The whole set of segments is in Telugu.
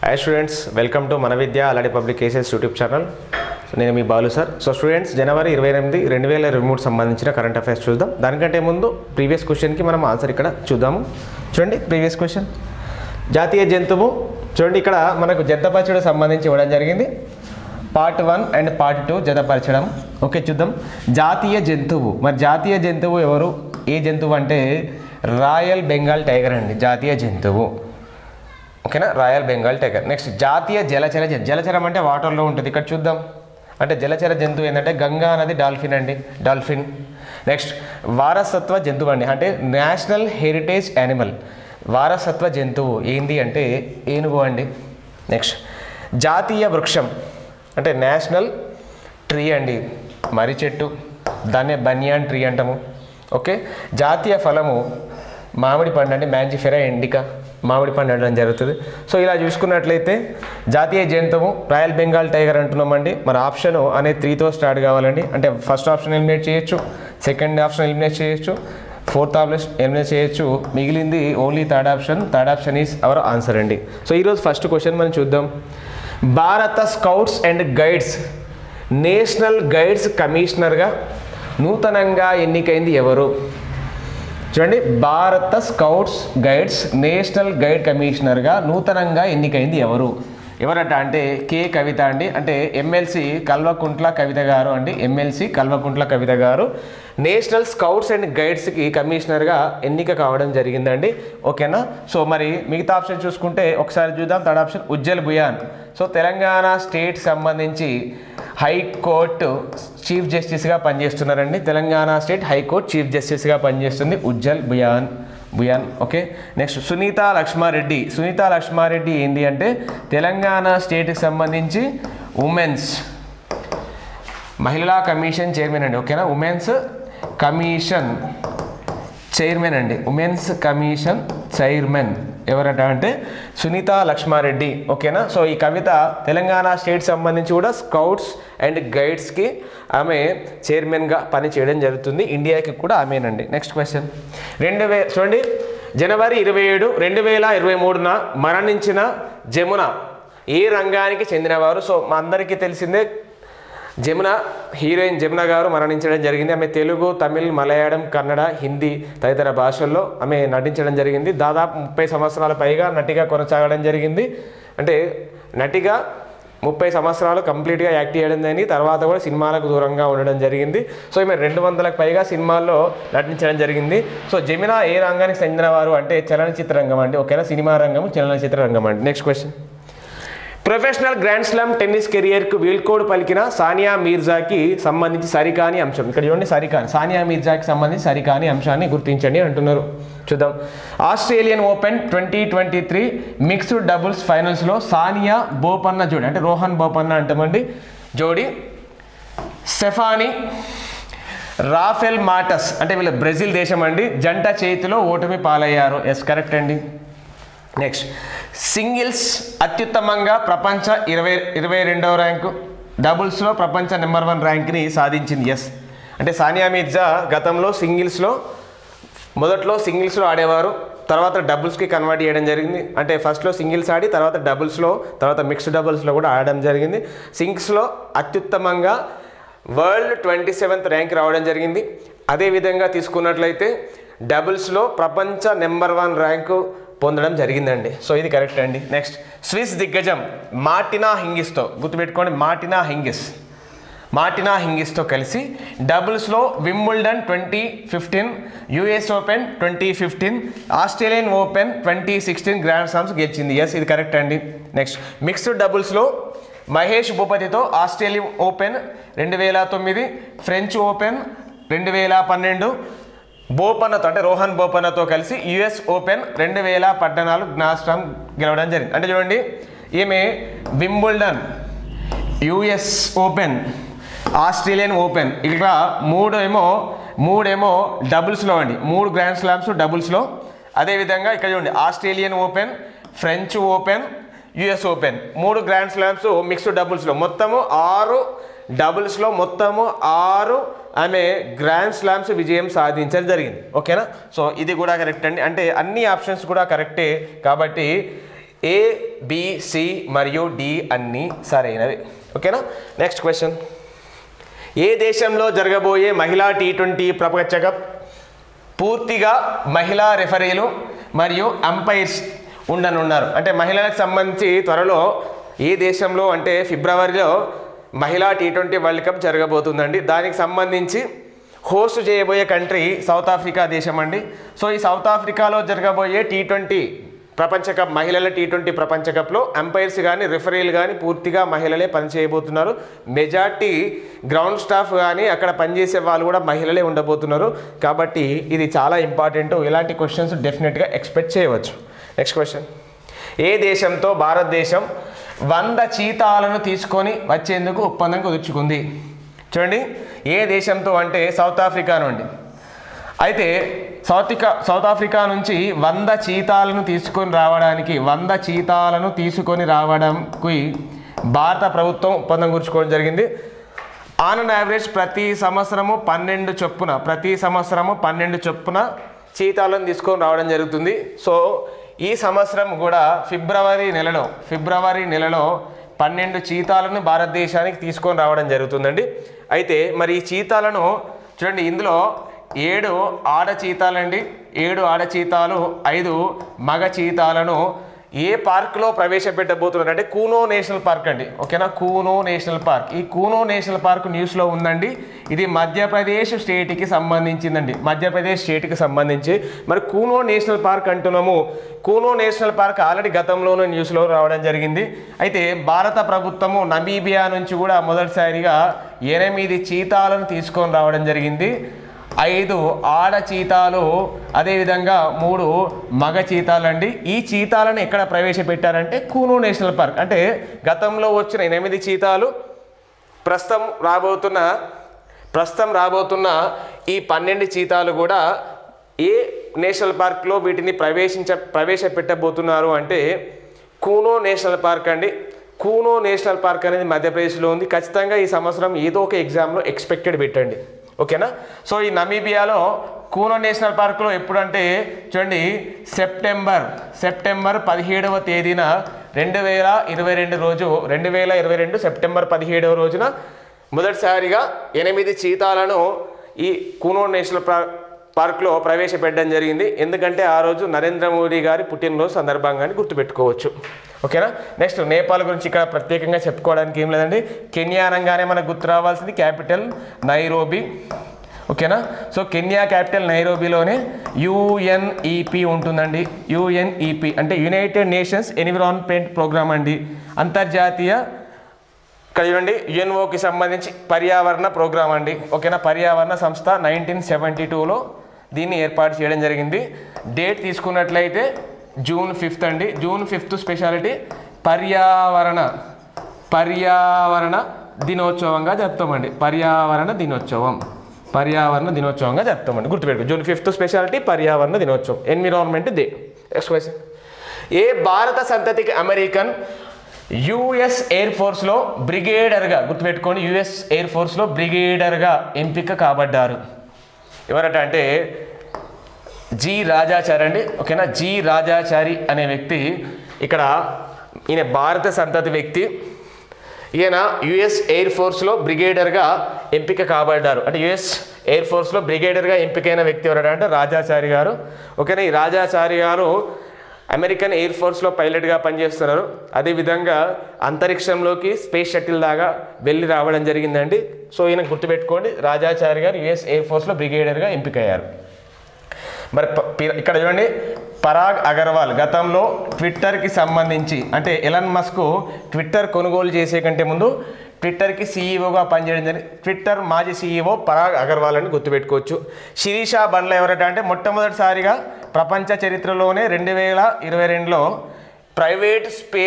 Hi students, welcome to Manavidya Aladi Publications YouTube channel. నేను మీ బాలు సార్. సో స్టూడెంట్స్ జనవరి 28 2023 సంబంధించిన కరెంట్ అఫైర్స్ చూద్దాం. దానికంటే ముందు ప్రీవియస్ క్వశ్చన్కి మనం ఆన్సర్ ఇక్కడ చూద్దాము. చూడండి ప్రీవియస్ క్వశ్చన్, జాతీయ జంతువు. చూడండి ఇక్కడ మనకు జతపరచడం సంబంధించి ఇవ్వడం జరిగింది. పార్ట్ 1 అండ్ పార్ట్ 2 జతపరచడం. ఓకే చూద్దాం. జాతీయ జంతువు, మరి జాతీయ జంతువు ఎవరు? ఏ జంతువు అంటే రాయల్ బెంగాల్ టైగర్ అండి జాతీయ జంతువు. ఓకేనా, రాయల్ బెంగాల్ టైగర్. నెక్స్ట్ జాతీయ జలచర జంతువు. జలచరం అంటే వాటర్లో ఉంటుంది. ఇక్కడ చూద్దాం. అంటే జలచర జంతువు ఏంటంటే గంగా నది డాల్ఫిన్ అండి, డాల్ఫిన్. నెక్స్ట్ వారసత్వ జంతువు అండి, అంటే నేషనల్ హెరిటేజ్ యానిమల్. వారసత్వ జంతువు ఏంది అంటే ఏనుగు అండి. నెక్స్ట్ జాతీయ వృక్షం అంటే నేషనల్ ట్రీ అండి, మర్రి చెట్టు, దాన్నే బనియాన్ ట్రీ అంటాము. ఓకే, జాతీయ ఫలము మామిడి పండు అండి, మ్యాంజిఫెరా ఇండికా, మామిడి పండు అనడం జరుగుతుంది. సో ఇలా చూసుకున్నట్లయితే జాతీయ జంతువు రాయల్ బెంగాల్ టైగర్ అంటున్నామండి. మన ఆప్షన్ అనేది 3తో స్టార్ట్ కావాలండి. అంటే ఫస్ట్ ఆప్షన్ ఎలిమినేట్ చేయొచ్చు, సెకండ్ ఆప్షన్ ఎలిమినేట్ చేయొచ్చు, ఫోర్త్ ఆప్షన్ ఎలిమినేట్ చేయొచ్చు, మిగిలింది only third option. Third option is our answer అండి. సో ఈరోజు ఫస్ట్ క్వశ్చన్ మనం చూద్దాం. Bharat scouts and guides national guides కమిషనర్గా నూతనంగా ఎన్నికైంది ఎవరు? చూడండి, భారత స్కౌట్స్ గైడ్స్ నేషనల్ గైడ్ కమిషనర్గా నూతనంగా ఎన్నికైంది ఎవరు? ఎవరట అంటే కే కవిత అండి. అంటే ఎమ్మెల్సీ కల్వకుంట్ల కవిత గారు అండి, ఎమ్మెల్సీ కల్వకుంట్ల కవిత గారు నేషనల్ స్కౌట్స్ అండ్ గైడ్స్కి కమిషనర్గా ఎన్నిక కావడం జరిగిందండి. ఓకేనా. సో మరి మిగతా ఆప్షన్ చూసుకుంటే ఒకసారి చూద్దాం. Third option Ujjal Bhuyan. So Telangana state సంబంధించి హైకోర్టు చీఫ్ జస్టిస్గా పనిచేస్తున్నారండి. తెలంగాణ స్టేట్ హైకోర్టు చీఫ్ జస్టిస్గా పనిచేస్తుంది ఉజ్జల్ బుయాన్. ఓకే. నెక్స్ట్ సునీతా లక్ష్మారెడ్డి. సునీతా లక్ష్మారెడ్డి ఏంటి అంటే తెలంగాణ స్టేట్కి సంబంధించి ఉమెన్స్ మహిళా కమిషన్ చైర్మన్ అండి. ఓకేనా, ఉమెన్స్ కమిషన్ చైర్మన్ అండి, ఉమెన్స్ కమిషన్ చైర్మన్ ఎవరట అంటే సునీతా లక్ష్మారెడ్డి. ఓకేనా. సో ఈ కవిత తెలంగాణ స్టేట్ సంబంధించి కూడా స్కౌట్స్ అండ్ గైడ్స్కి ఆమె చైర్మన్గా పనిచేయడం జరుగుతుంది. ఇండియాకి కూడా ఆమెనండి. నెక్స్ట్ క్వశ్చన్, చూడండి, జనవరి 27 2023 మరణించిన జమున ఏ రంగానికి చెందినవారు? సో మా అందరికీ తెలిసిందే జమున, హీరోయిన్ జమున గారు మరణించడం జరిగింది. ఆమె తెలుగు, తమిళ్, మలయాళం, కన్నడ, హిందీ తదితర భాషల్లో ఆమె నటించడం జరిగింది. దాదాపు 30 సంవత్సరాల పైగా నటిగా కొనసాగడం జరిగింది. అంటే నటిగా 30 సంవత్సరాలు కంప్లీట్గా యాక్ట్ చేయడం జరిగింది. తర్వాత కూడా సినిమాలకు దూరంగా ఉండడం జరిగింది. సో ఈమె 200లకు పైగా సినిమాల్లో నటించడం జరిగింది. సో జమున ఏ రంగానికి చెందినవారు అంటే చలనచిత్ర రంగం అండి. ఓకేనా, సినిమా రంగం, చలనచిత్ర రంగం అండి. Next question, professional grand slam tennis కెరియర్కు వీల్కోడ్ పలికిన సానియా మీర్జాకి సంబంధించి సరికాని అంశం. ఇక్కడ చూడండి, సరికాని, సానియా మీర్జాకి సంబంధించి సరికాని అంశాన్ని గుర్తించండి అంటున్నారు. చూద్దాం. ఆస్ట్రేలియన్ ఓపెన్ 2023 మిక్స్డ్ డబుల్స్ ఫైనల్స్లో సానియా బోపన్న జోడి, అంటే రోహన్ బోపన్న అంటామండి, జోడి స్టెఫానీ రాఫెల్ మాటస్, అంటే వీళ్ళ బ్రెజిల్ దేశం అండి, జంట చేతిలో ఓటమి పాలయ్యారు. ఎస్, కరెక్ట్ అండి. నెక్స్ట్, సింగిల్స్ అత్యుత్తమంగా ప్రపంచ 22వ ర్యాంకు, డబుల్స్లో ప్రపంచ నెంబర్ 1 ర్యాంక్ని సాధించింది. ఎస్, అంటే సానియా మీర్జా గతంలో సింగిల్స్లో మొదట్లో సింగిల్స్లో ఆడేవారు, తర్వాత డబుల్స్కి కన్వర్ట్ చేయడం జరిగింది. అంటే ఫస్ట్లో సింగిల్స్ ఆడి తర్వాత డబుల్స్లో, తర్వాత మిక్స్డ్ డబుల్స్లో కూడా ఆడడం జరిగింది. సింగిల్స్లో అత్యుత్తమంగా వరల్డ్ 27th ర్యాంక్ రావడం జరిగింది. అదేవిధంగా తీసుకున్నట్లయితే డబుల్స్లో ప్రపంచ నెంబర్ 1 ర్యాంకు పొందడం జరిగిందండి. సో ఇది కరెక్ట్ అండి. నెక్స్ట్, స్విస్ దిగ్గజం మార్టినా హింగిస్తో, గుర్తుపెట్టుకోండి, మార్టినా హింగిస్తో కలిసి డబుల్స్లో Wimbledon 2015, US open 2015, Australian open 2016 grand slams గెలిచింది. ఎస్, ఇది కరెక్ట్ అండి. నెక్స్ట్, మిక్స్డ్ డబుల్స్లో మహేష్ భూపతితో ఆస్ట్రేలియన్ ఓపెన్ 2009, ఫ్రెంచ్ ఓపెన్ 2012, బోపన్నతో అంటే రోహన్ బోపన్నతో కలిసి యుఎస్ ఓపెన్ 2014 గ్రాండ్ స్లామ్ గెలవడం జరిగింది. అంటే చూడండి, ఈమె Wimbledon, US open, Australian open, ఇక్కడ మూడేమో డబుల్స్లో అండి, 3 గ్రాండ్ స్లామ్స్ డబుల్స్లో. అదేవిధంగా ఇక్కడ చూడండి, Australian open, French open, US open, 3 grand slams mixed డబుల్స్లో, మొత్తము 6 డబుల్స్లో మొత్తము 6 ఆమె గ్రాండ్ స్లామ్స్ విజయం సాధించడం జరిగింది. ఓకేనా. సో ఇది కూడా కరెక్ట్ అండి. అంటే అన్ని ఆప్షన్స్ కూడా కరెక్టే కాబట్టి ఏ, బి, సి మరియు డి అన్నీ సరైనవి. ఓకేనా. Next question. ఏ దేశంలో జరగబోయే మహిళా T20 ప్రపంచ కప్ పూర్తిగా మహిళా రెఫరీలు మరియు అంపైర్స్ ఉండనున్నారు? అంటే మహిళలకు సంబంధించి త్వరలో ఏ దేశంలో అంటే ఫిబ్రవరిలో మహిళా T20 వరల్డ్ కప్ జరగబోతుందండి. దానికి సంబంధించి హోస్ట్ చేయబోయే కంట్రీ సౌత్ ఆఫ్రికా దేశం అండి. సో ఈ సౌత్ ఆఫ్రికాలో జరగబోయే T20 ప్రపంచ కప్, మహిళల T20 ప్రపంచ కప్లో అంపైర్స్ కానీ రిఫరీలు కానీ పూర్తిగా మహిళలే పనిచేయబోతున్నారు. మెజార్టీ గ్రౌండ్ స్టాఫ్ కానీ అక్కడ పనిచేసే వాళ్ళు కూడా మహిళలే ఉండబోతున్నారు. కాబట్టి ఇది చాలా ఇంపార్టెంట్. ఇలాంటి క్వశ్చన్స్ డెఫినెట్గా ఎక్స్పెక్ట్ చేయవచ్చు. Next question. ఏ దేశంతో భారతదేశం 100 చీతాలను తీసుకొని వచ్చేందుకు ఒప్పందం కుదుర్చుకుంది? చూడండి, ఏ దేశంతో అంటే సౌత్ ఆఫ్రికా నుండి. అయితే సౌత్ ఆఫ్రికా నుంచి 100 చీతాలను తీసుకొని రావడానికి భారత ప్రభుత్వం ఒప్పందం కుదుర్చుకోవడం జరిగింది. ఆన్ అన్ యావరేజ్ ప్రతి సంవత్సరము 12 చొప్పున చీతాలను తీసుకొని రావడం జరుగుతుంది. సో ఈ సంవత్సరం కూడా ఫిబ్రవరి నెలలో 12 చీతాలను భారతదేశానికి తీసుకొని రావడం జరుగుతుందండి. అయితే మరి ఈ చీతాలను చూడండి, ఇందులో 7 ఆడ చీతాలండి, 7 ఆడ చీతాలు, 5 మగ చీతాలను ఏ పార్క్లో ప్రవేశపెట్టబోతున్నారు అంటే కూనో నేషనల్ పార్క్ అండి. ఓకేనా, కూనో నేషనల్ పార్క్. ఈ కూనో నేషనల్ పార్క్ న్యూస్లో ఉందండి. ఇది మధ్యప్రదేశ్ స్టేట్కి సంబంధించిందండి. మధ్యప్రదేశ్ స్టేట్కి సంబంధించి మరి కూనో నేషనల్ పార్క్ అంటున్నాము. కూనో నేషనల్ పార్క్ ఆల్రెడీ గతంలోనూ న్యూస్లో రావడం జరిగింది. అయితే భారత ప్రభుత్వము నమీబియా నుంచి కూడా మొదటిసారిగా 8 చీతాలను తీసుకొని రావడం జరిగింది. 5 ఆడ చీతాలు, అదేవిధంగా 3 మగ చీతాలండి. ఈ చీతాలను ఎక్కడ ప్రవేశపెట్టారంటే కూనో నేషనల్ పార్క్. అంటే గతంలో వచ్చిన 8 చీతాలు, ప్రస్తుతం రాబోతున్న ఈ 12 చీతాలు కూడా ఏ నేషనల్ పార్క్లో వీటిని ప్రవేశపెట్టబోతున్నారు అంటే కూనో నేషనల్ పార్క్ అండి. కూనో నేషనల్ పార్క్ అనేది మధ్యప్రదేశ్లో ఉంది. ఖచ్చితంగా ఈ సంవత్సరం ఏదో ఒక ఎగ్జామ్లో ఎక్స్పెక్టెడ్ పెట్టండి. ఓకేనా. సో ఈ నమీబియాలో కూనో నేషనల్ పార్క్లో ఎప్పుడంటే చూడండి, సెప్టెంబర్ 17వ తేదీన 2022 సెప్టెంబర్ 17వ రోజున మొదటిసారిగా 8 చీతాలను ఈ కూనో నేషనల్ పార్క్లో ప్రవేశపెట్టడం జరిగింది. ఎందుకంటే ఆ రోజు నరేంద్ర మోడీ గారి పుట్టినరోజు సందర్భంగానే గుర్తుపెట్టుకోవచ్చు. ఓకేనా. నెక్స్ట్ నేపాల్ గురించి ఇక్కడ ప్రత్యేకంగా చెప్పుకోవడానికి ఏం లేదండి. కెన్యా అనగానే మనకు గుర్తు రావాల్సింది క్యాపిటల్ నైరోబీ. ఓకేనా. సో కెన్యా క్యాపిటల్ నైరోబీలోనే UNEP ఉంటుందండి. UNEP అంటే యునైటెడ్ నేషన్స్ ఎన్విరాన్మెంట్ ప్రోగ్రామ్ అండి. అంతర్జాతీయ ఇక్కడ చూడండి UNOకి సంబంధించి పర్యావరణ ప్రోగ్రామ్ అండి. ఓకేనా. పర్యావరణ సంస్థ 1972లో దీన్ని ఏర్పాటు చేయడం జరిగింది. డేట్ తీసుకున్నట్లయితే June 5 అండి. June 5 స్పెషాలిటీ పర్యావరణ దినోత్సవంగా జరుపుతామండి. పర్యావరణ దినోత్సవంగా జరుపుతామండి. గుర్తుపెట్టుకో, June 5 స్పెషాలిటీ పర్యావరణ దినోత్సవం, ఎన్విరాన్మెంట్ డే. Next question. ఏ భారత సంతతికి అమెరికన్ US ఎయిర్ ఫోర్స్లో బ్రిగేడర్గా, గుర్తుపెట్టుకోండి, US ఎయిర్ ఫోర్స్లో బ్రిగేడర్గా ఎంపిక కాబడ్డారు? ఎవరట అంటే జి రాజాచారి అండి. ఓకేనా. జి రాజాచారి అనే వ్యక్తి ఈయన భారత సంతతి వ్యక్తి. ఈయన US ఎయిర్ ఫోర్స్లో బ్రిగేడర్గా ఎంపిక కాబడ్డారు. అంటే US ఎయిర్ ఫోర్స్లో బ్రిగేడర్గా ఎంపికైన వ్యక్తి ఎవరంటే రాజాచారి గారు. ఓకేనా. ఈ రాజాచారి గారు అమెరికన్ ఎయిర్ ఫోర్స్లో పైలట్గా పనిచేస్తున్నారు. అదేవిధంగా అంతరిక్షంలోకి స్పేస్ షటిల్ దాకా వెళ్ళి రావడం జరిగిందండి. సో ఈయన గుర్తుపెట్టుకోండి, రాజాచారి గారు US ఎయిర్ ఫోర్స్లో బ్రిగేడర్గా ఎంపికయ్యారు. మరి ఇక్కడ చూడండి, పరాగ్ అగర్వాల్ గతంలో ట్విట్టర్కి సంబంధించి అంటే ఎలన్ మస్క్ ట్విట్టర్ కొనుగోలు చేసే కంటే ముందు ట్విట్టర్కి CEOగా పనిచేయడం జరిగింది. ట్విట్టర్ మాజీ CEO పరాగ్ అగర్వాల్ అని గుర్తుపెట్టుకోవచ్చు. శిరీష బండ్ల ఎవరట అంటే మొట్టమొదటిసారిగా ప్రపంచ చరిత్రలోనే 2022లో ప్రైవేట్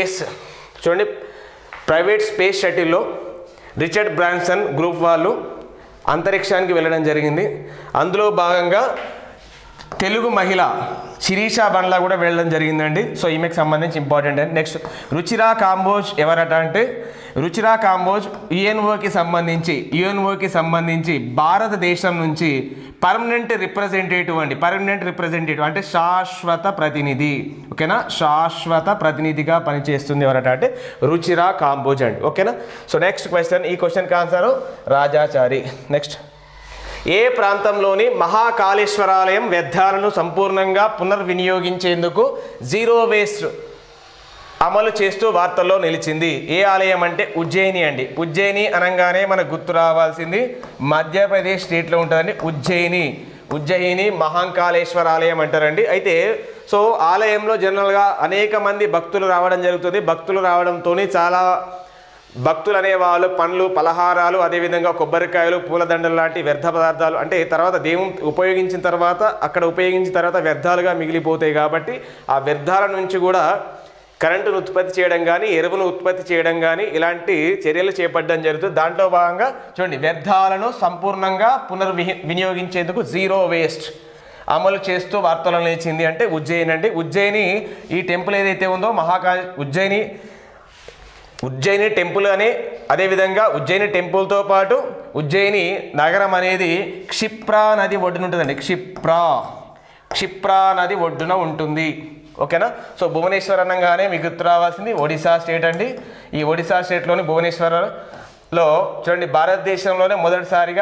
స్పేస్ షటిల్లో రిచర్డ్ బ్రాన్సన్ గ్రూప్ వాళ్ళు అంతరిక్షానికి వెళ్ళడం జరిగింది. అందులో భాగంగా తెలుగు మహిళ శిరీష బండ్లా కూడా వెళ్ళడం జరిగిందండి. సో ఈమెకు సంబంధించి ఇంపార్టెంట్ అండి. నెక్స్ట్ రుచిరా కాంబోజ్ ఎవరట అంటే రుచిరా కాంబోజ్ యుఎన్ఓకి సంబంధించి భారతదేశం నుంచి పర్మనెంట్ రిప్రజెంటేటివ్ అంటే శాశ్వత ప్రతినిధి. ఓకేనా, శాశ్వత ప్రతినిధిగా పనిచేస్తుంది ఎవరట అంటే రుచిరా కాంబోజ్ అండి. ఓకేనా. సో నెక్స్ట్ క్వశ్చన్, ఈ క్వశ్చన్కి ఆన్సర్ రాజాచారి. నెక్స్ట్, ఏ ప్రాంతంలోని మహాకాళేశ్వరాలయం వ్యర్థాలను సంపూర్ణంగా పునర్వినియోగించేందుకు జీరో వేస్ట్ అమలు చేస్తూ వార్తల్లో నిలిచింది? ఏ ఆలయం అంటే ఉజ్జయిని అండి. ఉజ్జయిని అనగానే మనకు గుర్తు రావాల్సింది మధ్యప్రదేశ్ స్టేట్లో ఉంటుందండి ఉజ్జయిని మహాకాళేశ్వర ఆలయం అంటారండి. అయితే సో ఆలయంలో జనరల్గా అనేక మంది భక్తులు రావడం జరుగుతుంది. భక్తులు రావడంతో చాలా భక్తులు అనేవాళ్ళు పండ్లు పలహారాలు అదేవిధంగా కొబ్బరికాయలు పూలదండలు లాంటి వ్యర్థ పదార్థాలు అంటే తర్వాత దేవుని ఉపయోగించిన తర్వాత వ్యర్థాలుగా మిగిలిపోతాయి. కాబట్టి ఆ వ్యర్థాల నుంచి కూడా కరెంటును ఉత్పత్తి చేయడం కానీ ఎరువును ఉత్పత్తి చేయడం కానీ ఇలాంటి చర్యలు చేపట్టడం జరుగుతుంది. దాంట్లో భాగంగా చూడండి, వ్యర్థాలను సంపూర్ణంగా వినియోగించేందుకు జీరో వేస్ట్ అమలు చేస్తూ వార్తలు నిలిచింది అంటే ఉజ్జయిని అండి. ఉజ్జయిని ఈ టెంపుల్ ఏదైతే ఉందో ఉజ్జయిని టెంపుల్ అని, అదేవిధంగా ఉజ్జయిని టెంపుల్తో పాటు ఉజ్జయిని నగరం అనేది క్షిప్రా నది ఒడ్డున ఉంటుందండి. క్షిప్రా నది ఒడ్డున ఉంటుంది. ఓకేనా. సో భువనేశ్వర్ అనగానే మీకు గుర్తు రావాల్సింది ఒడిశా స్టేట్ అండి. ఈ ఒడిశా స్టేట్లోని భువనేశ్వర్లో చూడండి, భారతదేశంలోనే మొదటిసారిగా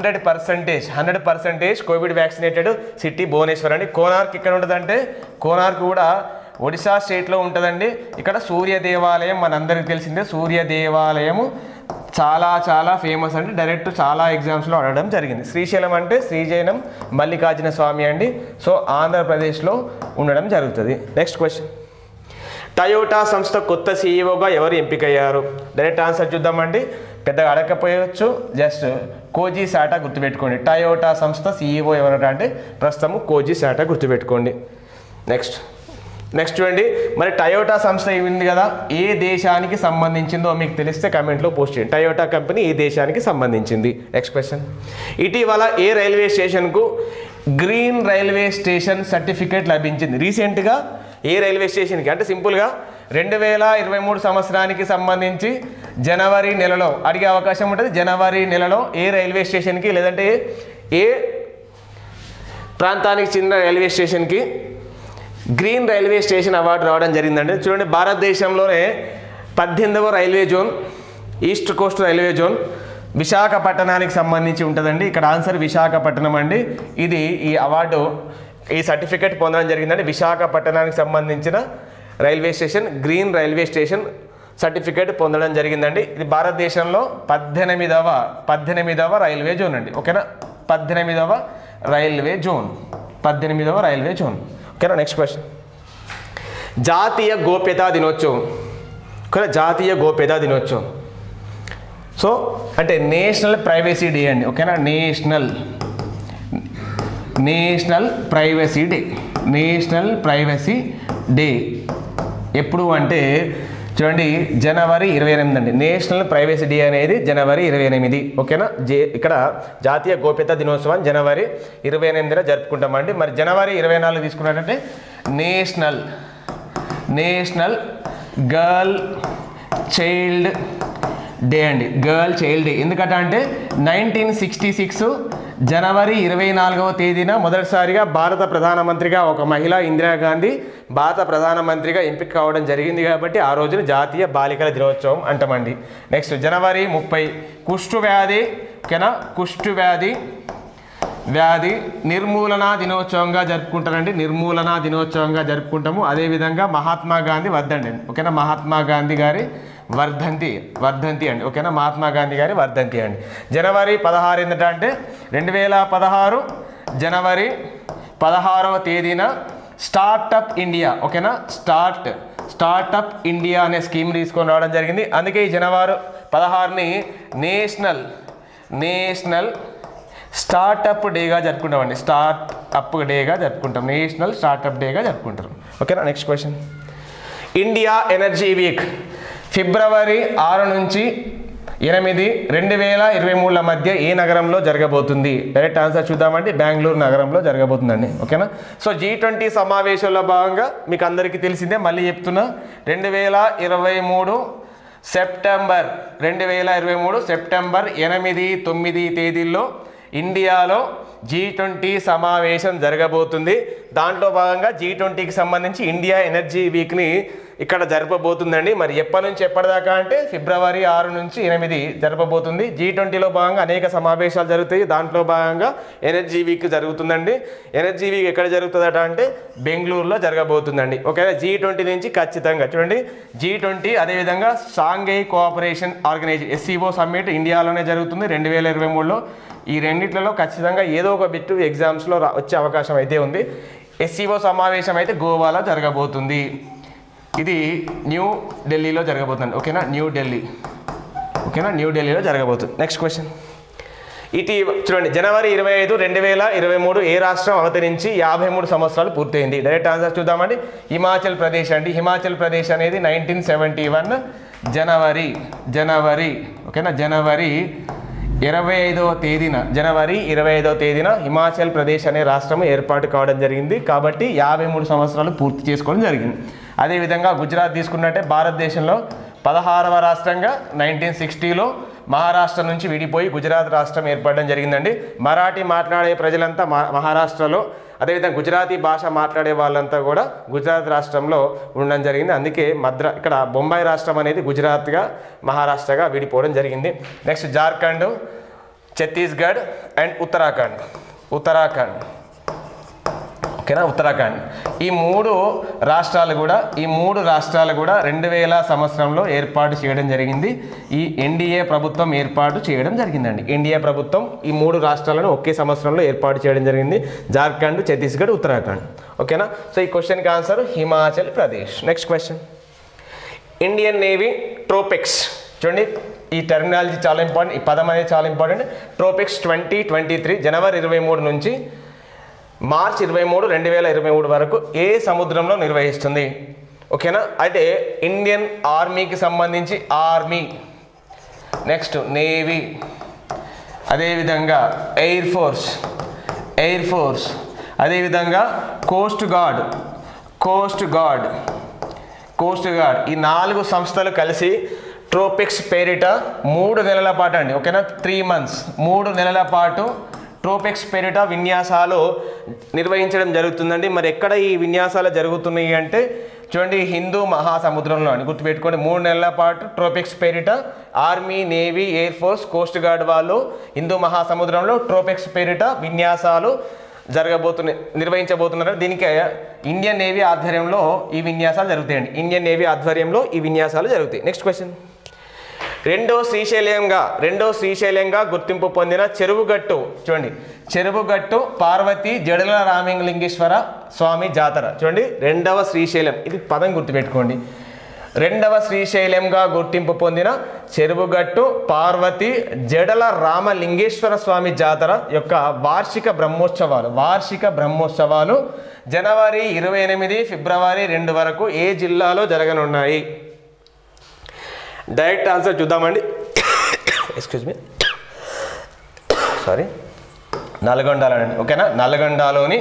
100% కోవిడ్ వ్యాక్సినేటెడ్ సిటీ భువనేశ్వర్ అండి. కోనార్క్ ఇక్కడ ఉంటుందంటే కోనార్క్ కూడా ఒడిశా స్టేట్లో ఉంటుందండి. ఇక్కడ సూర్య దేవాలయం మనందరికీ తెలిసిందే. సూర్య దేవాలయము చాలా ఫేమస్ అండి. డైరెక్ట్ చాలా ఎగ్జామ్స్లో అడగడం జరిగింది. శ్రీశైలం అంటే శ్రీశైలం మల్లికార్జున స్వామి అండి. సో ఆంధ్రప్రదేశ్లో ఉండడం జరుగుతుంది. నెక్స్ట్ క్వశ్చన్, టయోటా సంస్థ కొత్త సీఈఓగా ఎవరు ఎంపికయ్యారు? డైరెక్ట్ ఆన్సర్ చూద్దామండి. పెద్దగా అడగకపోయవచ్చు, జస్ట్ కోజీ సాటా గుర్తుపెట్టుకోండి. టయోటా సంస్థ సీఈఓ ఎవరట అంటే ప్రస్తుతం కోజీ సాటా గుర్తుపెట్టుకోండి. నెక్స్ట్ చూడండి, మరి టయోటా సంస్థ ఉంది కదా, ఏ దేశానికి సంబంధించిందో మీకు తెలిస్తే కమెంట్లో పోస్ట్ చేయండి. టయోటా కంపెనీ ఏ దేశానికి సంబంధించింది? నెక్స్ట్ క్వశ్చన్, ఇటీవల ఏ రైల్వే స్టేషన్కు గ్రీన్ రైల్వే స్టేషన్ సర్టిఫికేట్ లభించింది? రీసెంట్గా ఏ రైల్వే స్టేషన్కి అంటే సింపుల్గా 2023 సంవత్సరానికి సంబంధించి జనవరి నెలలో అడిగే అవకాశం ఉంటుంది. జనవరి నెలలో ఏ రైల్వే స్టేషన్కి లేదంటే ఏ ప్రాంతానికి చెందిన రైల్వే స్టేషన్కి గ్రీన్ రైల్వే స్టేషన్ అవార్డు రావడం జరిగిందండి. చూడండి, భారతదేశంలోనే 18వ railway zone east coast railway zone విశాఖపట్నానికి సంబంధించి ఉంటుందండి. ఇక్కడ ఆన్సర్ విశాఖపట్నం అండి. ఇది ఈ అవార్డు ఈ సర్టిఫికేట్ పొందడం జరిగిందండి. విశాఖపట్నానికి సంబంధించిన railway station green railway station certificate పొందడం జరిగిందండి. ఇది భారతదేశంలో 18వ రైల్వే జోన్ అండి. ఓకేనా, 18వ రైల్వే జోన్. ఓకేనా. నెక్స్ట్ క్వశ్చన్, జాతీయ గోప్యతా దినోత్సవం. ఓకేనా, జాతీయ గోప్యతా దినోత్సవం. సో అంటే నేషనల్ ప్రైవసీ డే అండి. ఓకేనా, నేషనల్ ప్రైవసీ డే ఎప్పుడు అంటే చూడండి జనవరి 28 అండి. నేషనల్ ప్రైవసీ డే అనేది జనవరి 28. ఓకేనా, ఇక్కడ జాతీయ గోప్యతా దినోత్సవం జనవరి 28న జరుపుకుంటామండి. మరి జనవరి 24 తీసుకున్నట్టంటే నేషనల్ గర్ల్ చైల్డ్ డే అండి. గర్ల్ చైల్డ్ డే ఎందుకంటే అంటే 1966 జనవరి 24వ తేదీన మొదటిసారిగా భారత ప్రధానమంత్రిగా ఒక మహిళ ఇందిరాగాంధీ భారత ప్రధానమంత్రిగా ఎంపిక కావడం జరిగింది. కాబట్టి ఆ రోజున జాతీయ బాలికల దినోత్సవం అంటామండి. నెక్స్ట్ జనవరి 30 కుష్ఠవ్యాధి. ఓకేనా, కుష్ఠవ్యాధి నిర్మూలన దినోత్సవంగా జరుపుకుంటారండి. నిర్మూలన దినోత్సవంగా జరుపుకుంటాము. అదేవిధంగా మహాత్మా గాంధీ వర్ధంతి. ఓకేనా, మహాత్మా గాంధీ గారి వర్ధంతి అండి. ఓకేనా, మహాత్మా గాంధీ గారి వర్ధంతి అండి. జనవరి 16 ఏంటంటే 2016 జనవరి 16వ తేదీన స్టార్టప్ ఇండియా. ఓకేనా, స్టార్టప్ ఇండియా అనే స్కీమ్ తీసుకొని రావడం జరిగింది. అందుకే ఈ జనవరి 16ని నేషనల్ స్టార్టప్ డేగా జరుపుకుంటామండి. నేషనల్ స్టార్టప్ డేగా జరుపుకుంటారు. ఓకేనా. Next question, India energy week ఫిబ్రవరి 6 నుంచి 2023 మధ్య ఏ నగరంలో జరగబోతుంది? డైరెక్ట్ ఆన్సర్ చూద్దామండి. బెంగళూరు నగరంలో జరగబోతుందండి. ఓకేనా? సో G20 సమావేశంలో భాగంగా మీకు అందరికీ తెలిసిందే, మళ్ళీ చెప్తున్నా, 2023 సెప్టెంబర్ 8, 9 తేదీల్లో ఇండియాలో G20 సమావేశం జరగబోతుంది. దాంట్లో భాగంగా G20కి సంబంధించి ఇండియా ఎనర్జీ వీక్ని ఇక్కడ జరపబోతుందండి. మరి ఎప్పటి నుంచి ఎప్పటిదాకా అంటే ఫిబ్రవరి 6 నుంచి 8 జరపబోతుంది. G20లో భాగంగా అనేక సమావేశాలు జరుగుతాయి. దాంట్లో భాగంగా ఎనర్జీ వీక్ జరుగుతుందండి. ఎనర్జీ వీక్ ఎక్కడ జరుగుతుందట అంటే బెంగళూరులో జరగబోతుందండి. ఓకేనా? G20 నుంచి ఖచ్చితంగా చూడండి, G20 అదేవిధంగా షాంఘై కోఆపరేషన్ ఆర్గనైజేషన్ SCO సమ్మిట్ ఇండియాలోనే జరుగుతుంది 2023లో. ఈ రెండిట్లలో ఖచ్చితంగా ఏదో ఒక బిట్టు ఎగ్జామ్స్లో వచ్చే అవకాశం అయితే ఉంది. SCO సమావేశం అయితే గోవాలో జరగబోతుంది. ఇది న్యూ ఢిల్లీలో జరగబోతుంది. ఓకేనా? న్యూ ఢిల్లీలో జరగబోతుంది. Next question. చూడండి, జనవరి 25, 2023 ఏ రాష్ట్రం అవతరించి 53 సంవత్సరాలు పూర్తయింది? డైరెక్ట్ ఆన్సర్ చూద్దామండి. హిమాచల్ ప్రదేశ్ అండి. హిమాచల్ ప్రదేశ్ అనేది 1971 జనవరి ఓకేనా, జనవరి 25వ తేదీన హిమాచల్ ప్రదేశ్ అనే రాష్ట్రం ఏర్పాటు కావడం జరిగింది. కాబట్టి 53 సంవత్సరాలు పూర్తి చేసుకోవడం జరిగింది. అదేవిధంగా గుజరాత్ తీసుకున్నట్టే భారతదేశంలో 16వ రాష్ట్రంగా 1960లో మహారాష్ట్ర నుంచి విడిపోయి గుజరాత్ రాష్ట్రం ఏర్పడడం జరిగిందండి. మరాఠీ మాట్లాడే ప్రజలంతా మహారాష్ట్రలో, అదేవిధంగా గుజరాతీ భాష మాట్లాడే వాళ్ళంతా కూడా గుజరాత్ రాష్ట్రంలో ఉండడం జరిగింది. అందుకే ఇక్కడ బొంబాయి రాష్ట్రం అనేది గుజరాత్గా మహారాష్ట్రగా విడిపోవడం జరిగింది. Next Jharkhand, Chhattisgarh and Uttarakhand. ఓకేనా? ఉత్తరాఖండ్. ఈ మూడు రాష్ట్రాలు కూడా 2000 సంవత్సరంలో ఏర్పాటు చేయడం జరిగింది. ఈ ఎన్డీఏ ప్రభుత్వం ఏర్పాటు చేయడం జరిగిందండి. ఎన్డీఏ ప్రభుత్వం ఈ 3 రాష్ట్రాలను ఒకే సంవత్సరంలో ఏర్పాటు చేయడం జరిగింది. జార్ఖండ్, ఛత్తీస్గఢ్, ఉత్తరాఖండ్. ఓకేనా? సో ఈ క్వశ్చన్కి answer Himachal Pradesh. Next question. Indian navy TROPEX. చూడండి, ఈ టెర్మినాలజీ చాలా ఇంపార్టెంట్, ఈ పదం అనేది చాలా ఇంపార్టెంట్. ట్రోపెక్స్ 2023 జనవరి 23 నుంచి మార్చ్ 23, 2023 వరకు ఏ సముద్రంలో నిర్వహిస్తుంది? ఓకేనా? అయితే ఇండియన్ ఆర్మీకి సంబంధించి ఆర్మీ, నెక్స్ట్ నేవీ, అదేవిధంగా ఎయిర్ ఫోర్స్, అదేవిధంగా కోస్ట్ గార్డ్ ఈ 4 సంస్థలు కలిసి ట్రోపెక్స్ పేరిట 3 నెలల పాటు అండి. ఓకేనా? 3 months 3 నెలల పాటు ట్రోపెక్స్ పేరిట విన్యాసాలు నిర్వహించడం జరుగుతుందండి. మరి ఎక్కడ ఈ విన్యాసాలు జరుగుతున్నాయి అంటే చూడండి, హిందూ మహాసముద్రంలో అని గుర్తుపెట్టుకోండి. 3 నెలల పాటు ట్రోపెక్స్ పేరిట army, navy, air force, coast guard వాళ్ళు హిందూ మహాసముద్రంలో ట్రోపెక్స్ పేరిట విన్యాసాలు నిర్వహించబోతున్నారు. దీనికి ఇండియన్ నేవీ ఆధ్వర్యంలో ఈ విన్యాసాలు జరుగుతాయండి. Next question. రెండో శ్రీశైలంగా గుర్తింపు పొందిన చెరువుగట్టు. చూడండి, చెరువుగట్టు పార్వతి జడల రామలింగేశ్వర స్వామి జాతర. చూడండి, రెండవ శ్రీశైలం, ఇది పదం గుర్తుపెట్టుకోండి. రెండవ శ్రీశైలంగా గుర్తింపు పొందిన చెరువుగట్టు పార్వతి జడల రామలింగేశ్వర స్వామి జాతర యొక్క వార్షిక బ్రహ్మోత్సవాలు జనవరి 28, ఫిబ్రవరి 2 వరకు ఏ జిల్లాలో జరగనున్నాయి? డైరెక్ట్ ఆన్సర్ చూద్దామండి. నల్గొండలోని. ఓకేనా? నల్గొండలోని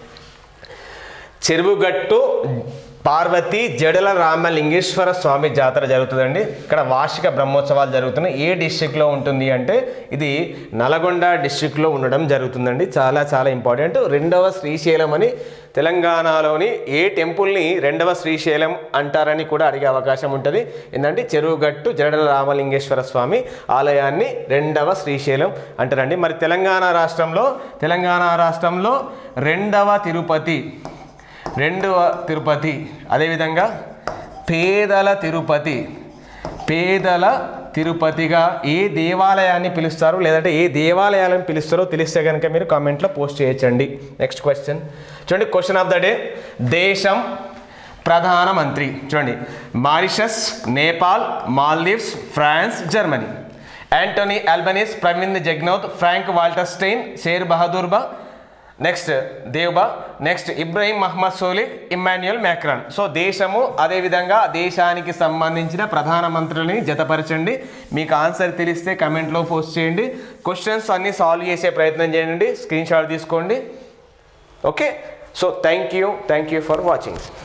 చెరువుగట్టు పార్వతి జడల రామలింగేశ్వర స్వామి జాతర జరుగుతుందండి. ఇక్కడ వార్షిక బ్రహ్మోత్సవాలు జరుగుతున్నాయి. ఏ డిస్ట్రిక్ట్లో ఉంటుంది అంటే ఇది నల్గొండ డిస్ట్రిక్ట్లో ఉండడం జరుగుతుందండి. చాలా చాలా ఇంపార్టెంట్. రెండవ శ్రీశైలం అని తెలంగాణలోని ఏ టెంపుల్ని రెండవ శ్రీశైలం అంటారని కూడా అడిగే అవకాశం ఉంటుంది. ఏంటంటే చెరువుగట్టు జడల రామలింగేశ్వర స్వామి ఆలయాన్ని రెండవ శ్రీశైలం అంటారండి. మరి తెలంగాణ రాష్ట్రంలో రెండవ తిరుపతి, అదేవిధంగా పేదల తిరుపతిగా ఏ దేవాలయాన్ని పిలుస్తారు, లేదంటే ఏ దేవాలయాలను పిలుస్తారో తెలిస్తే కనుక మీరు కామెంట్లో పోస్ట్ చేయొచ్చండి. నెక్స్ట్ క్వశ్చన్ చూడండి, క్వశ్చన్ ఆఫ్ ద డే. దేశం ప్రధానమంత్రి. చూడండి, Mauritius, Nepal, Maldives, France, Germany. Anthony Albanese, Pravind Jugnauth, Frank Walter Stein, Sher Bahadur next Deuba, next Ibrahim Mohamed Solih, Emmanuel Macron. So దేశము అదేవిధంగా దేశానికి సంబంధించిన ప్రధానమంత్రులని జతపరచండి. మీకు ఆన్సర్ తెలిస్తే కమెంట్లో పోస్ట్ చేయండి. క్వశ్చన్స్ అన్నీ సాల్వ్ చేసే ప్రయత్నం చేయండి, స్క్రీన్ షాట్ తీసుకోండి. Okay, so thank you for watching.